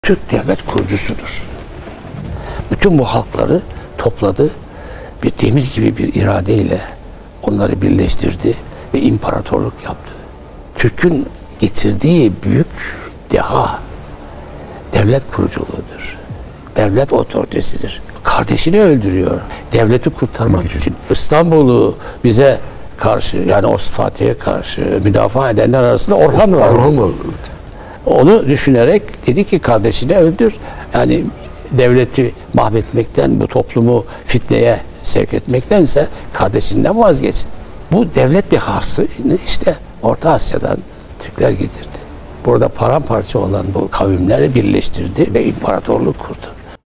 Türk devlet kurucusudur. Bütün bu halkları topladı, bir demir gibi bir iradeyle onları birleştirdi ve imparatorluk yaptı. Türk'ün getirdiği büyük deha devlet kuruculuğudur. Devlet otoritesidir. Kardeşini öldürüyor. Devleti kurtarmak için. İstanbul'u bize karşı, yani Osman Fatih'e karşı müdafaa edenler arasında Orhan var. Onu düşünerek dedi ki kardeşini öldür. Yani devleti mahvetmekten, bu toplumu fitneye sevk etmektense kardeşinden vazgeçsin. Bu devlet dehasını işte Orta Asya'dan Türkler getirdi. Burada paramparça olan bu kavimleri birleştirdi ve imparatorluk kurdu.